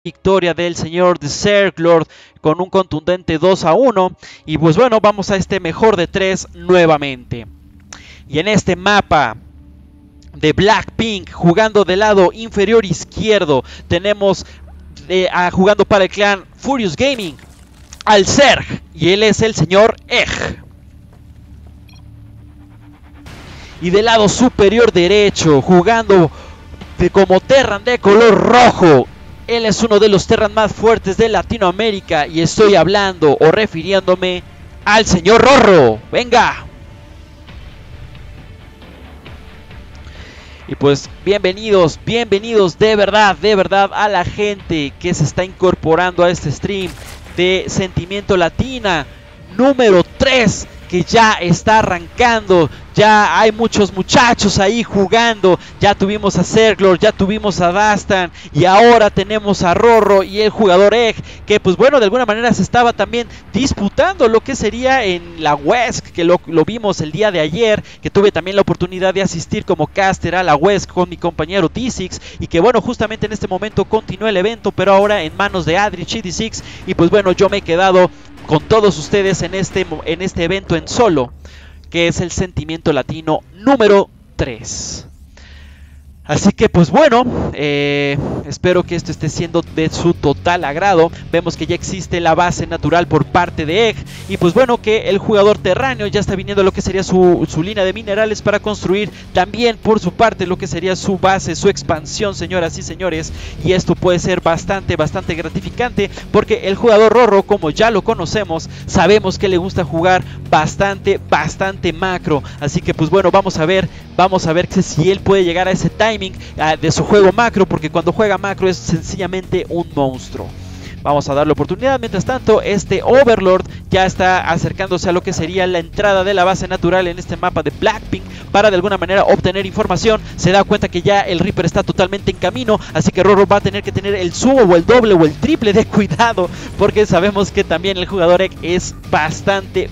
victoria del señor de Zerglord con un contundente 2-1. Y pues bueno, vamos a este mejor de 3 nuevamente. Y en este mapa de Blackpink, jugando del lado inferior izquierdo, tenemos jugando para el clan Furious Gaming al Zerg, y él es el señor Egg. Y del lado superior derecho, jugando como Terran de color rojo, él es uno de los Terran más fuertes de Latinoamérica, y estoy hablando o refiriéndome al señor Rorro. ¡Venga! Y pues bienvenidos de verdad a la gente que se está incorporando a este stream de Sentimiento Latina número 3, que ya está arrancando. Ya hay muchos muchachos ahí jugando. Ya tuvimos a Zerglord, ya tuvimos a Dastan, y ahora tenemos a Rorro y el jugador Egg, que pues bueno, de alguna manera se estaba también disputando lo que sería en la WESC, que lo vimos el día de ayer, que tuve también la oportunidad de asistir como caster a la WESC con mi compañero D6, y que bueno, justamente en este momento continúa el evento, pero ahora en manos de Adrich y D6, y pues bueno, yo me he quedado con todos ustedes en este evento en solo, que es el Sentimiento Latino número 3. Así que pues bueno, espero que esto esté siendo de su total agrado. Vemos que ya existe la base natural por parte de Egg, y pues bueno, que el jugador terráneo ya está viniendo lo que sería su línea de minerales para construir también por su parte lo que sería su base, su expansión, señoras y señores. Y esto puede ser bastante gratificante, porque el jugador Rorro, como ya lo conocemos, sabemos que le gusta jugar bastante macro. Así que pues bueno, vamos a ver si él puede llegar a ese timing de su juego macro, porque cuando juega macro es sencillamente un monstruo. Vamos a darle oportunidad. Mientras tanto, este Overlord ya está acercándose a lo que sería la entrada de la base natural en este mapa de Blackpink, para de alguna manera obtener información. Se da cuenta que ya el Reaper está totalmente en camino, así que Rorro va a tener que tener el sumo o el doble o el triple de cuidado, porque sabemos que también el jugador Egg es bastante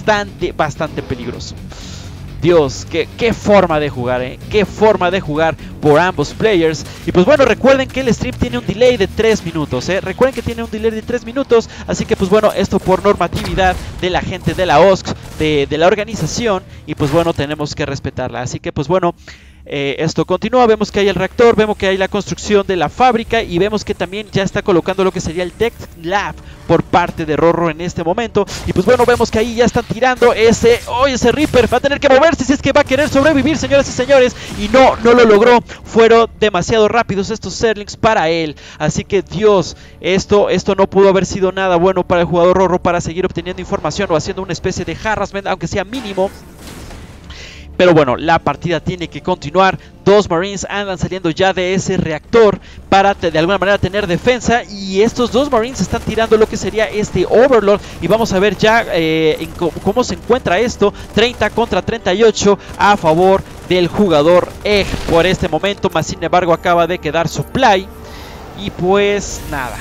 peligroso. Dios, qué forma de jugar, qué forma de jugar por ambos players. Y pues bueno, recuerden que el stream tiene un delay de 3 minutos, recuerden que tiene un delay de 3 minutos, así que pues bueno, esto por normatividad de la gente de la OSC, de la organización, y pues bueno, tenemos que respetarla. Así que pues bueno, esto continúa. Vemos que hay el reactor, vemos que hay la construcción de la fábrica, y vemos que también ya está colocando lo que sería el Tech Lab por parte de Rorro en este momento. Y pues bueno, vemos que ahí ya están tirando ese Reaper va a tener que moverse si es que va a querer sobrevivir, señoras y señores, y no lo logró. Fueron demasiado rápidos estos Zerglings para él, así que Dios, esto no pudo haber sido nada bueno para el jugador Rorro para seguir obteniendo información o haciendo una especie de harassment, aunque sea mínimo. Pero bueno, la partida tiene que continuar. Dos Marines andan saliendo ya de ese reactor para de alguna manera tener defensa, y estos dos Marines están tirando lo que sería este Overlord, y vamos a ver ya cómo se encuentra esto. 30 contra 38 a favor del jugador Egg por este momento, más sin embargo acaba de quedar supply, y pues nada.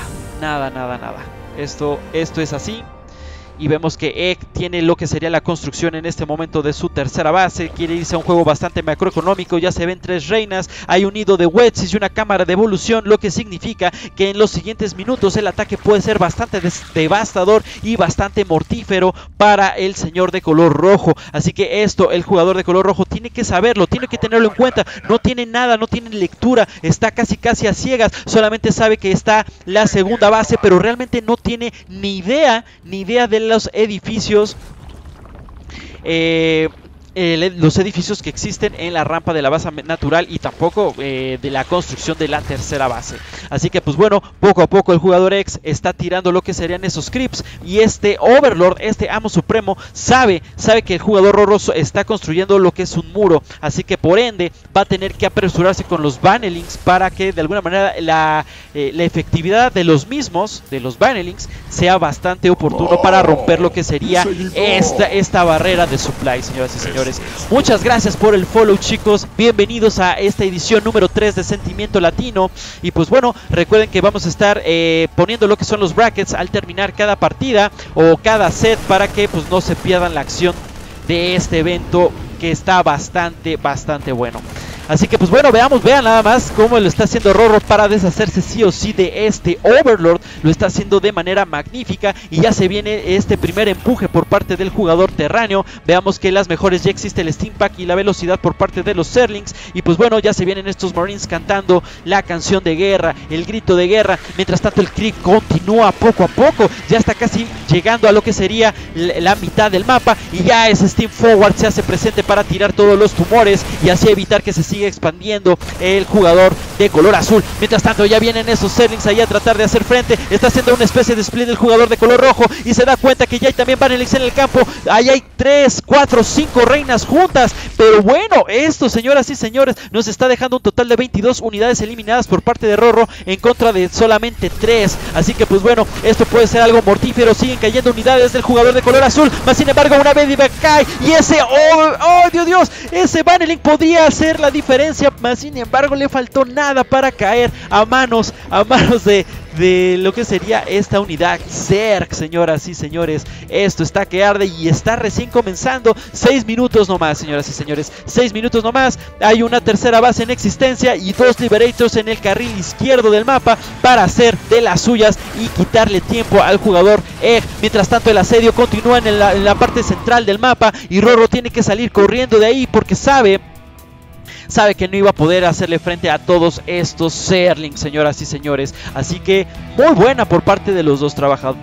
Esto es así. Y vemos que Egg tiene lo que sería la construcción en este momento de su tercera base. Quiere irse a un juego bastante macroeconómico. Ya se ven 3 reinas, hay un nido de Wetsis y una cámara de evolución, lo que significa que en los siguientes minutos el ataque puede ser bastante devastador y bastante mortífero para el señor de color rojo. Así que esto, el jugador de color rojo tiene que saberlo, tiene que tenerlo en cuenta. No tiene nada, no tiene lectura, está casi a ciegas. Solamente sabe que está la segunda base, pero realmente no tiene ni idea de los edificios, que existen en la rampa de la base natural, y tampoco de la construcción de la tercera base. Así que pues bueno, poco a poco el jugador X está tirando lo que serían esos creeps, y este Overlord, este amo supremo, sabe que el jugador Rorro está construyendo lo que es un muro, así que por ende va a tener que apresurarse con los Banelings para que de alguna manera la efectividad de los mismos, de los Banelings, sea bastante oportuno para romper lo que sería esta barrera de supply, señoras y señores. Muchas gracias por el follow, chicos. Bienvenidos a esta edición número 3 de Sentimiento Latino. Y pues bueno, recuerden que vamos a estar poniendo lo que son los brackets al terminar cada partida o cada set, para que pues no se pierdan la acción de este evento, que está bastante bueno. Así que pues bueno, vean nada más cómo lo está haciendo Rorro para deshacerse sí o sí de este Overlord. Lo está haciendo de manera magnífica y ya se viene este primer empuje por parte del jugador terráneo. Veamos que las mejores ya existe el Steam Pack y la velocidad por parte de los Zerlings. Y pues bueno, ya se vienen estos Marines cantando la canción de guerra, el grito de guerra. Mientras tanto el creep continúa poco a poco, ya está casi llegando a lo que sería la mitad del mapa y ya ese Steam Forward se hace presente para tirar todos los tumores y así evitar que se siga expandiendo el jugador de color azul. Mientras tanto ya vienen esos Zerlings ahí a tratar de hacer frente. Está haciendo una especie de split del jugador de color rojo y se da cuenta que ya hay también Vanelix en el campo. Ahí hay 3, 4, 5 reinas juntas, pero bueno, esto, señoras y señores, nos está dejando un total de 22 unidades eliminadas por parte de Rorro en contra de solamente 3. Así que pues bueno, esto puede ser algo mortífero. Siguen cayendo unidades del jugador de color azul, más sin embargo una Medivac cae y ese, oh Dios, ese Vanelink podría hacer la diferencia, más sin embargo le faltó nada para caer a manos de lo que sería esta unidad Zerg, señoras y señores. Esto está que arde y está recién comenzando. 6 minutos nomás, señoras y señores, 6 minutos nomás. Hay una tercera base en existencia y 2 Liberators en el carril izquierdo del mapa para hacer de las suyas y quitarle tiempo al jugador Egg. Mientras tanto el asedio continúa en la parte central del mapa y Rorro tiene que salir corriendo de ahí porque sabe que no iba a poder hacerle frente a todos estos Zerlings, señoras y señores. Así que muy buena por parte de los dos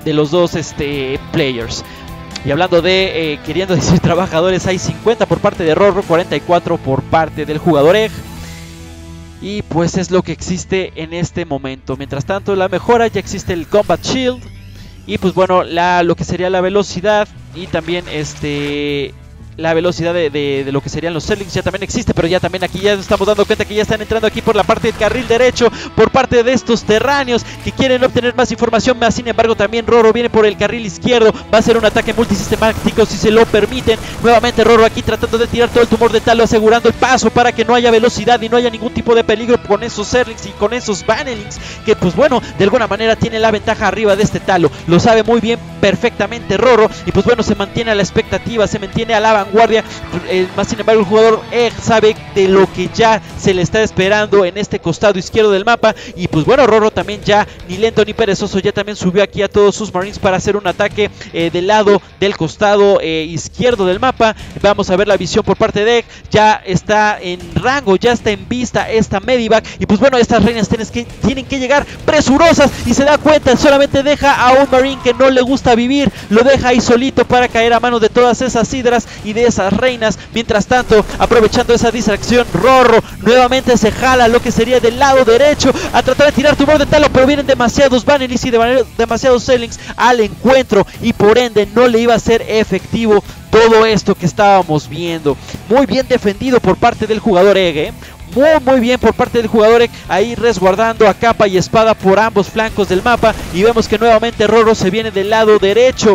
players. Y hablando de queriendo decir trabajadores, hay 50 por parte de Rorro, 44 por parte del jugador Egg. Y pues es lo que existe en este momento. Mientras tanto la mejora, ya existe el Combat Shield. Y pues bueno, lo que sería la velocidad y también la velocidad de lo que serían los Zerlings ya también existe, pero ya también aquí ya nos estamos dando cuenta que ya están entrando aquí por la parte del carril derecho por parte de estos terráneos que quieren obtener más información. Más sin embargo también Rorro viene por el carril izquierdo, va a ser un ataque multisistemático si se lo permiten. Nuevamente Rorro aquí tratando de tirar todo el tumor de talo, asegurando el paso para que no haya velocidad y no haya ningún tipo de peligro con esos Zerlings y con esos Vanelings, que pues bueno, de alguna manera tiene la ventaja arriba de este talo. Lo sabe muy bien perfectamente Rorro y pues bueno, se mantiene a la expectativa, se mantiene a la vanguardia. Más sin embargo el jugador Egg sabe de lo que ya se le está esperando en este costado izquierdo del mapa y pues bueno, Rorro también ya ni lento ni perezoso, ya también subió aquí a todos sus Marines para hacer un ataque del lado del costado izquierdo del mapa. Vamos a ver la visión por parte de Egg, ya está en rango, ya está en vista esta Medivac y pues bueno, estas reinas tienen que llegar presurosas y se da cuenta, solamente deja a un Marine que no le gusta vivir, lo deja ahí solito para caer a manos de todas esas hidras y de esas reinas. Mientras tanto, aprovechando esa distracción, Rorro nuevamente se jala lo que sería del lado derecho a tratar de tirar tumor de talo, pero vienen demasiados Vanelings y demasiados Zerlings al encuentro y por ende no le iba a ser efectivo todo esto que estábamos viendo. Muy bien defendido por parte del jugador Egg, muy bien por parte del jugador Egg, ahí resguardando a capa y espada por ambos flancos del mapa. Y vemos que nuevamente Rorro se viene del lado derecho,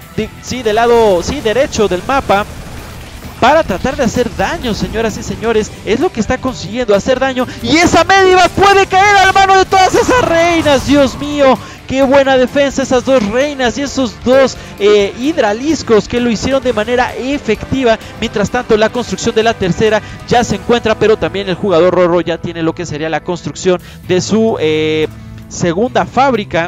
derecho del mapa para tratar de hacer daño, señoras y señores. Es lo que está consiguiendo, hacer daño. Y esa Medivac puede caer a la mano de todas esas reinas. Dios mío, qué buena defensa esas dos reinas y esos dos hidraliscos que lo hicieron de manera efectiva. Mientras tanto la construcción de la tercera ya se encuentra, pero también el jugador Rorro ya tiene lo que sería la construcción de su segunda fábrica.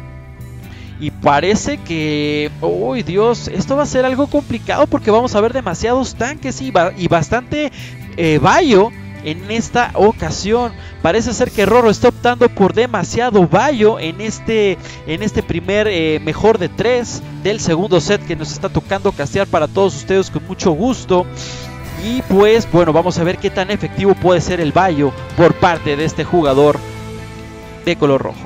Y parece que, uy Dios, esto va a ser algo complicado porque vamos a ver demasiados tanques y bastante Bayo en esta ocasión. Parece ser que Rorro está optando por demasiado Bayo en este primer mejor de 3 del segundo set que nos está tocando castear para todos ustedes con mucho gusto. Y pues bueno, vamos a ver qué tan efectivo puede ser el Bayo por parte de este jugador de color rojo.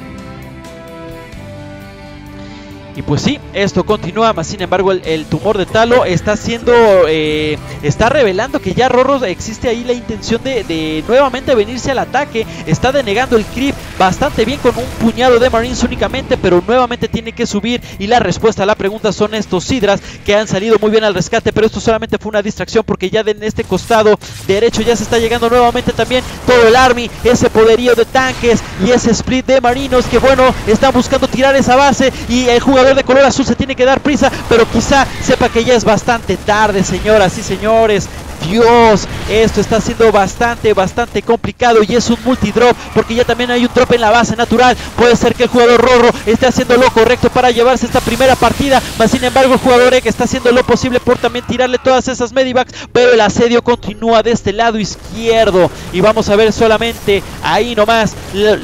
Y pues sí, esto continúa, más sin embargo el tumor de talo está está revelando que ya Rorro existe ahí la intención de nuevamente venirse al ataque. Está denegando el creep bastante bien con un puñado de Marines únicamente, pero nuevamente tiene que subir. Y la respuesta a la pregunta son estos Hydras que han salido muy bien al rescate, pero esto solamente fue una distracción porque ya en este costado derecho ya se está llegando nuevamente también todo el army, ese poderío de tanques y ese split de marinos que bueno, están buscando tirar esa base y el jugador de color azul se tiene que dar prisa, pero quizá sepa que ya es bastante tarde, señoras y señores. Dios, esto está siendo bastante complicado y es un multidrop porque ya también hay un drop en la base natural. Puede ser que el jugador Rorro esté haciendo lo correcto para llevarse esta primera partida, mas sin embargo el jugador Egg está haciendo lo posible por también tirarle todas esas medivacs, pero el asedio continúa de este lado izquierdo y vamos a ver solamente ahí nomás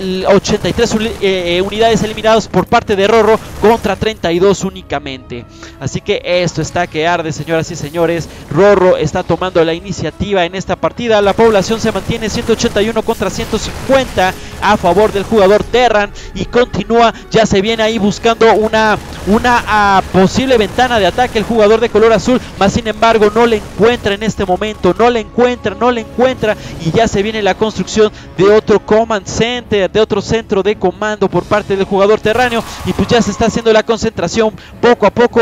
83 unidades eliminadas por parte de Rorro contra 32 únicamente. Así que esto está que arde, señoras y señores. Rorro está tomando la iniciativa en esta partida. La población se mantiene 181 contra 150 a favor del jugador Terran y continúa, ya se viene ahí buscando una posible ventana de ataque el jugador de color azul, mas sin embargo no le encuentra en este momento, no le encuentra y ya se viene la construcción de otro command center, de otro centro de comando por parte del jugador terráneo y pues ya se está haciendo la concentración poco a poco.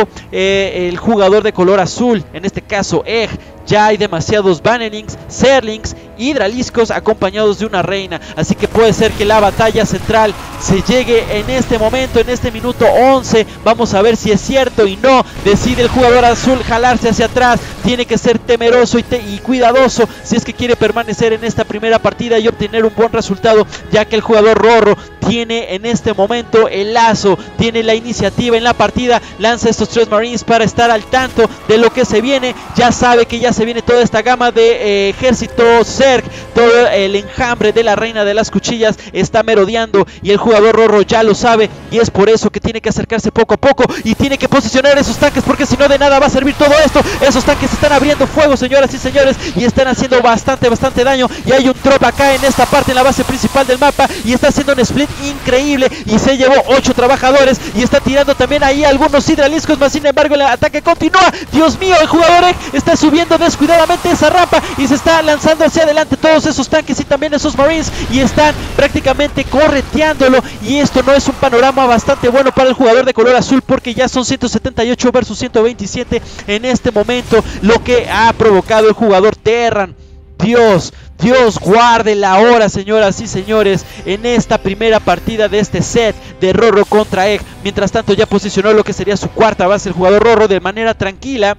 El jugador de color azul, en este caso Egg, ya hay demasiados Bannerlings, Zerlings, Hidraliscos acompañados de una reina, así que puede ser que la batalla central se llegue en este momento, en este minuto 11. Vamos a ver si es cierto y no. Decide el jugador azul jalarse hacia atrás, tiene que ser temeroso y cuidadoso si es que quiere permanecer en esta primera partida y obtener un buen resultado, ya que el jugador Rorro tiene en este momento el lazo, tiene la iniciativa en la partida, lanza estos 3 Marines para estar al tanto de lo que se viene. Ya sabe que ya se viene toda esta gama de ejército Zerg, todo el enjambre de la reina de las cuchillas está merodeando y el jugador Rorro ya lo sabe y es por eso que tiene que acercarse poco a poco y tiene que posicionar esos tanques, porque si no de nada va a servir todo esto. Esos tanques están abriendo fuego, señoras y señores, y están haciendo bastante daño y hay un drop acá en esta parte, en la base principal del mapa, y está haciendo un split increíble y se llevó 8 trabajadores y está tirando también ahí algunos hidraliscos, mas sin embargo el ataque continúa. Dios mío, el jugador Egg está subiendo descuidadamente esa rampa y se está lanzando hacia adelante todos esos tanques y también esos Marines y están prácticamente correteándolo, y esto no es un panorama bastante bueno para el jugador de color azul, porque ya son 178 versus 127 en este momento lo que ha provocado el jugador Terran. Dios guarde la hora, señoras y señores, en esta primera partida de este set de Rorro contra Egg. Mientras tanto ya posicionó lo que sería su cuarta base el jugador Rorro de manera tranquila.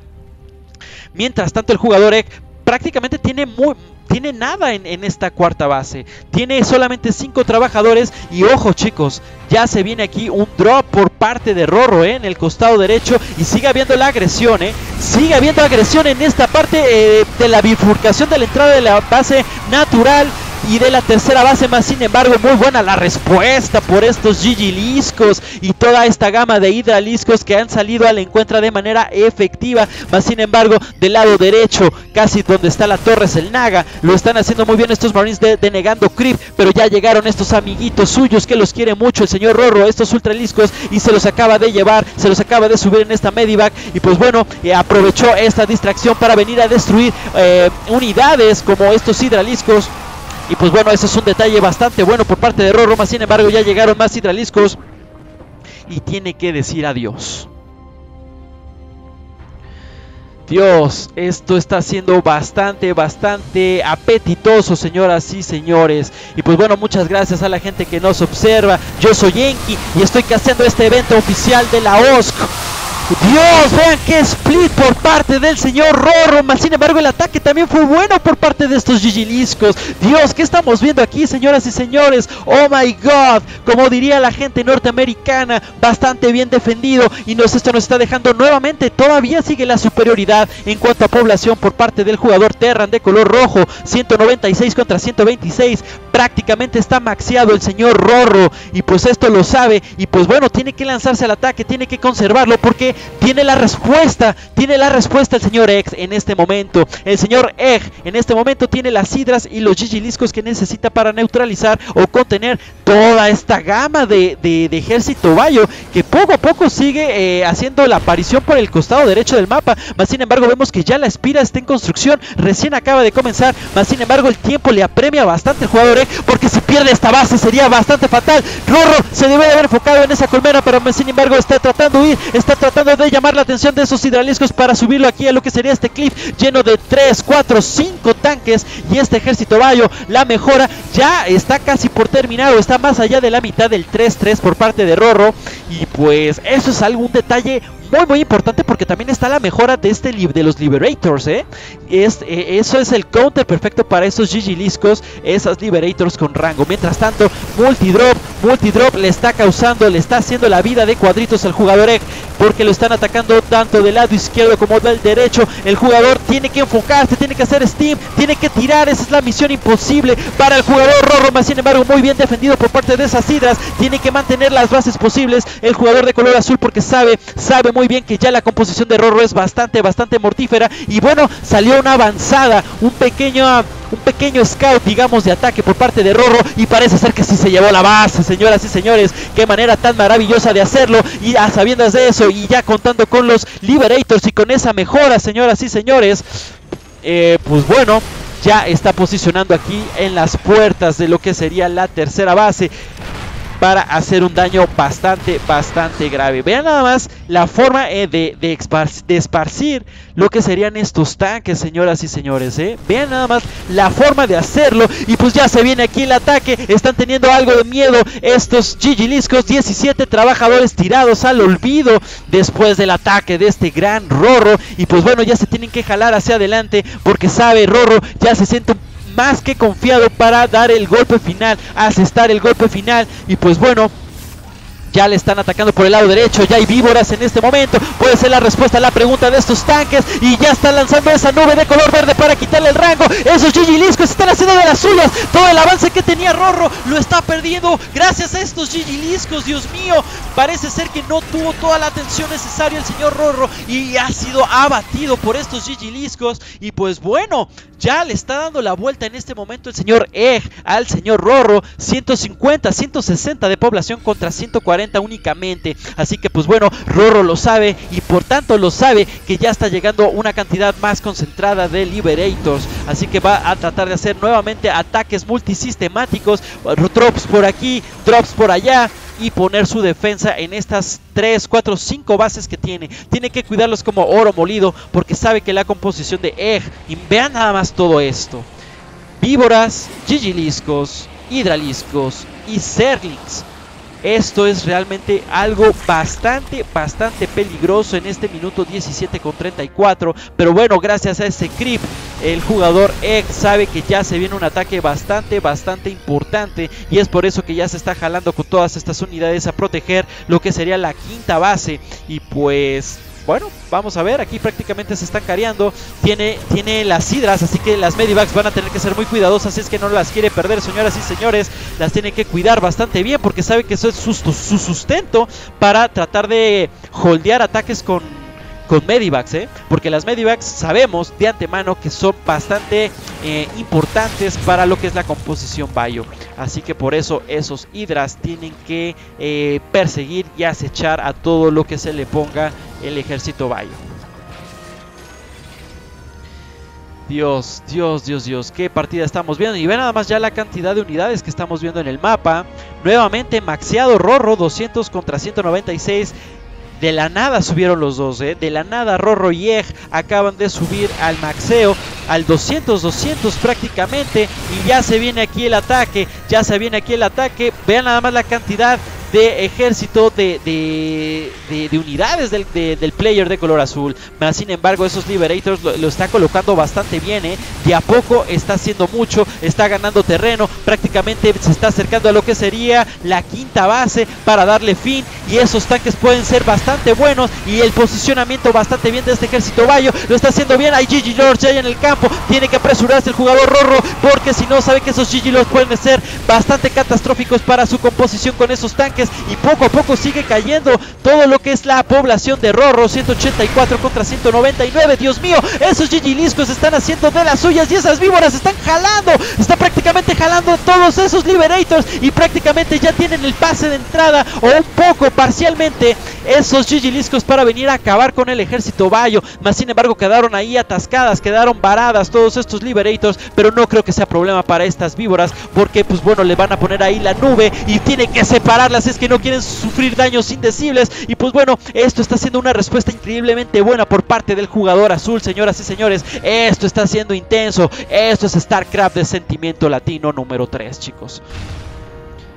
Mientras tanto el jugador Egg prácticamente tiene nada en esta cuarta base, tiene solamente 5 trabajadores y ojo chicos, ya se viene aquí un drop por parte de Rorro en el costado derecho y sigue habiendo la agresión, sigue habiendo agresión en esta parte de la bifurcación de la entrada de la base natural y de la tercera base, más sin embargo muy buena la respuesta por estos Gigiliscos y toda esta gama de Hidraliscos que han salido al encuentro de manera efectiva, más sin embargo del lado derecho, casi donde está la torre el Naga, lo están haciendo muy bien estos Marines denegando creep, pero ya llegaron estos amiguitos suyos que los quiere mucho el señor Rorro, estos Ultraliscos, y se los acaba de llevar, se los acaba de subir en esta medivac y pues bueno, aprovechó esta distracción para venir a destruir unidades como estos Hidraliscos. Y pues bueno, ese es un detalle bastante bueno por parte de Rorro, más sin embargo ya llegaron más hidraliscos y tiene que decir adiós. Dios, esto está siendo bastante apetitoso, señoras y señores. Y pues bueno, muchas gracias a la gente que nos observa. Yo soy Enki y estoy casteando este evento oficial de la OSC. Dios, vean qué split por parte del señor Rorro, mas sin embargo el ataque también fue bueno por parte de estos Gigiliscos. Dios, ¿qué estamos viendo aquí, señoras y señores? Oh my god, como diría la gente norteamericana, bastante bien defendido, y esto nos está dejando nuevamente, todavía sigue la superioridad en cuanto a población por parte del jugador Terran de color rojo, 196 contra 126, prácticamente está maxeado el señor Rorro, y pues esto lo sabe, y pues bueno, tiene que lanzarse al ataque, tiene que conservarlo, porque tiene la respuesta el señor Egg en este momento. El señor Egg en este momento tiene las hidras y los Gigiliscos que necesita para neutralizar o contener toda esta gama de ejército Bayo, que poco a poco sigue haciendo la aparición por el costado derecho del mapa. Mas sin embargo vemos que ya la Espira está en construcción, recién acaba de comenzar, mas sin embargo el tiempo le apremia bastante al jugador Egg, porque si pierde esta base sería bastante fatal. Rorro se debe de haber enfocado en esa colmena, pero sin embargo está tratando de huir, está tratando de llamar la atención de esos hidraliscos para subirlo aquí a lo que sería este cliff lleno de 3, 4, 5 tanques y este ejército Bayo. La mejora ya está casi por terminar o está más allá de la mitad del 3-3 por parte de Rorro, y pues eso es algún detalle muy importante porque también está la mejora de de los Liberators, eso es el counter perfecto para esos Gigiliscos, esas Liberators con rango. Mientras tanto, Multidrop le está haciendo la vida de cuadritos al jugador Egg, porque lo están atacando tanto del lado izquierdo como del derecho. El jugador tiene que enfocarse, tiene que hacer steam, tiene que tirar, esa es la misión imposible para el jugador Rorro, más sin embargo muy bien defendido por parte de esas hidras. Tiene que mantener las bases posibles el jugador de color azul, porque sabe muy bien que ya la composición de Rorro es bastante mortífera. Y bueno, salió una avanzada, un pequeño scout, digamos, de ataque por parte de Rorro, y parece ser que sí se llevó la base, señoras y señores. Qué manera tan maravillosa de hacerlo, y a sabiendas de eso, y ya contando con los Liberators y con esa mejora, señoras y señores, pues bueno, ya está posicionando aquí en las puertas de lo que sería la tercera base, para hacer un daño bastante grave. Vean nada más la forma de esparcir lo que serían estos tanques, señoras y señores, Vean nada más la forma de hacerlo. Y pues ya se viene aquí el ataque. Están teniendo algo de miedo estos Gigiliscos. 17 trabajadores tirados al olvido después del ataque de este gran Rorro. Y pues bueno, ya se tienen que jalar hacia adelante, porque sabe Rorro, ya se siente más que confiado para dar el golpe final, asestar el golpe final. Y pues bueno, ya le están atacando por el lado derecho, ya hay víboras en este momento. Puede ser la respuesta a la pregunta de estos tanques, y ya están lanzando esa nube de color verde para quitarle el rango. Esos Gigiliscos están haciendo de las suyas. Todo el avance que tenía Rorro lo está perdiendo gracias a estos Gigiliscos. Dios mío, parece ser que no tuvo toda la atención necesaria el señor Rorro, y ha sido abatido por estos Gigiliscos. Y pues bueno, ya le está dando la vuelta en este momento el señor Egg al señor Rorro. 150, 160 de población contra 140 únicamente. Así que pues bueno, Rorro lo sabe, y por tanto lo sabe que ya está llegando una cantidad más concentrada de Liberators. Así que va a tratar de hacer nuevamente ataques multisistemáticos, drops por aquí, drops por allá, y poner su defensa en estas 3, 4, 5 bases que tiene. Tiene que cuidarlos como oro molido, porque sabe que la composición de Egg, y vean nada más todo esto: víboras, Gigiliscos, hidraliscos y Zerglings. Esto es realmente algo bastante peligroso en este minuto 17:34. Pero bueno, gracias a ese creep, el jugador Egg sabe que ya se viene un ataque bastante importante, y es por eso que ya se está jalando con todas estas unidades a proteger lo que sería la quinta base. Y pues bueno, vamos a ver, aquí prácticamente se están careando. Tiene las hidras, así que las medivacs van a tener que ser muy cuidadosas. Si es que no las quiere perder, señoras y señores, las tiene que cuidar bastante bien, porque sabe que eso es su sustento para tratar de holdear ataques con medivacs, porque las medivacs sabemos de antemano que son bastante importantes para lo que es la composición Bio. Así que por eso esos hidras tienen que perseguir y acechar a todo lo que se le ponga el ejército Bio. Dios, qué partida estamos viendo. Y ven nada más ya la cantidad de unidades que estamos viendo en el mapa. Nuevamente maxeado Rorro, 200 contra 196. De la nada subieron los dos, de la nada Rorro y Egg acaban de subir al maxeo, al 200 prácticamente. Y ya se viene aquí el ataque, Vean nada más la cantidad de ejército de unidades del player de color azul. Más sin embargo, esos Liberators lo está colocando bastante bien, de a poco está haciendo mucho, está ganando terreno, prácticamente se está acercando a lo que sería la quinta base para darle fin. Y esos tanques pueden ser bastante buenos, y el posicionamiento bastante bien de este ejército Bio lo está haciendo bien. Hay Gigilords ya en el campo, tiene que apresurarse el jugador Rorro, porque si no sabe que esos Gigilords pueden ser bastante catastróficos para su composición con esos tanques. Y poco a poco sigue cayendo todo lo que es la población de Rorro. 184 contra 199. Dios mío, esos Gigiliscos están haciendo de las suyas, y esas víboras están jalando, está prácticamente jalando todos esos Liberators, y prácticamente ya tienen el pase de entrada, o un poco parcialmente, esos Gigiliscos para venir a acabar con el ejército Bio. Más sin embargo quedaron ahí atascadas, quedaron varadas todos estos Liberators, pero no creo que sea problema para estas víboras, porque pues bueno, le van a poner ahí la nube y tienen que separarlas, es que no quieren sufrir daños indecibles. Y pues bueno, esto está siendo una respuesta increíblemente buena por parte del jugador azul, señoras y señores. Esto está siendo intenso, esto es StarCraft de Sentimiento Latino número 3, chicos.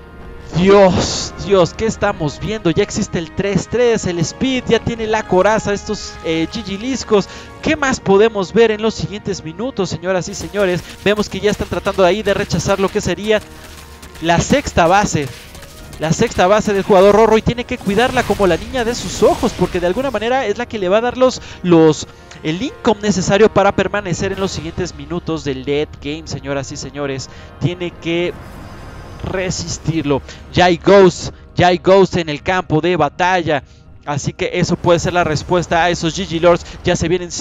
Dios, ¿qué estamos viendo? Ya existe el 3-3, el Speed ya tiene la coraza, estos Gigiliscos. ¿Qué más podemos ver en los siguientes minutos, señoras y señores? Vemos que ya están tratando ahí de rechazar lo que sería la sexta base. La sexta base del jugador Rorro, y tiene que cuidarla como la niña de sus ojos, porque de alguna manera es la que le va a dar el income necesario para permanecer en los siguientes minutos del late game, señoras y señores. Tiene que resistirlo. Ya hay Ghost en el campo de batalla, así que eso puede ser la respuesta a esos GG Lords. Ya se vienen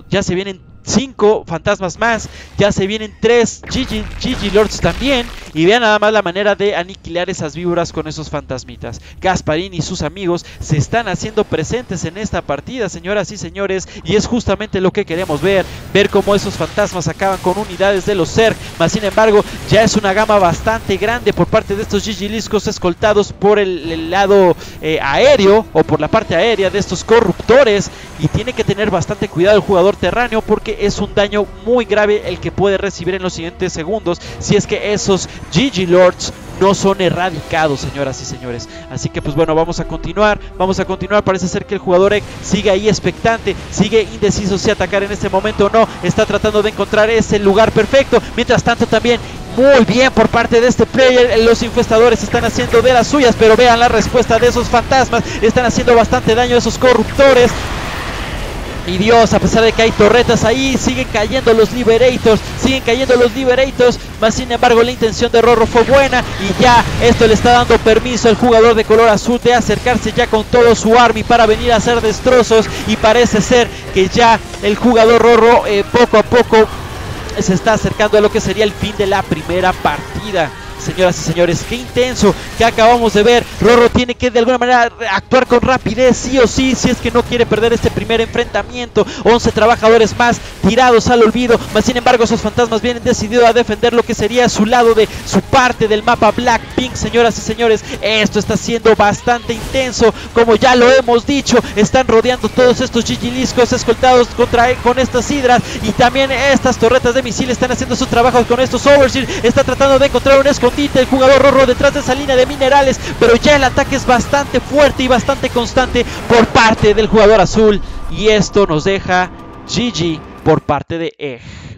5 fantasmas más, ya se vienen 3 GG Lords también, y vean nada más la manera de aniquilar esas víboras con esos fantasmitas. Gasparín y sus amigos se están haciendo presentes en esta partida, señoras y señores, y es justamente lo que queremos ver cómo esos fantasmas acaban con unidades de los Zerg. Más sin embargo, ya es una gama bastante grande por parte de estos Gigiliscos, escoltados por el lado aéreo, o por la parte aérea de estos corruptores, y tiene que tener bastante cuidado el jugador terráneo, porque es un daño muy grave el que puede recibir en los siguientes segundos si es que esos GG Lords no son erradicados, señoras y señores. Así que pues bueno, vamos a continuar. Parece ser que el jugador Egg sigue ahí expectante, sigue indeciso si atacar en este momento o no. Está tratando de encontrar ese lugar perfecto. Mientras tanto también, muy bien por parte de este player, los infestadores están haciendo de las suyas, pero vean la respuesta de esos fantasmas. Están haciendo bastante daño a esos corruptores. Y Dios, a pesar de que hay torretas ahí, siguen cayendo los Liberators, más sin embargo la intención de Rorro fue buena, y ya esto le está dando permiso al jugador de color azul de acercarse ya con todo su army para venir a hacer destrozos, y parece ser que ya el jugador Rorro poco a poco se está acercando a lo que sería el fin de la primera partida. Señoras y señores, qué intenso que acabamos de ver. Rorro tiene que de alguna manera actuar con rapidez, sí o sí, si es que no quiere perder este primer enfrentamiento. 11 trabajadores más tirados al olvido, mas sin embargo esos fantasmas vienen decididos a defender lo que sería su lado de su parte del mapa Blackpink. Señoras y señores, esto está siendo bastante intenso, como ya lo hemos dicho. Están rodeando todos estos Gigiliscos escoltados con estas hidras, y también estas torretas de misiles están haciendo su trabajo con estos Overseer. Está tratando de encontrar un escondite el jugador Rorro detrás de esa línea de minerales, pero ya el ataque es bastante fuerte y bastante constante por parte del jugador azul, y esto nos deja GG por parte de Egg.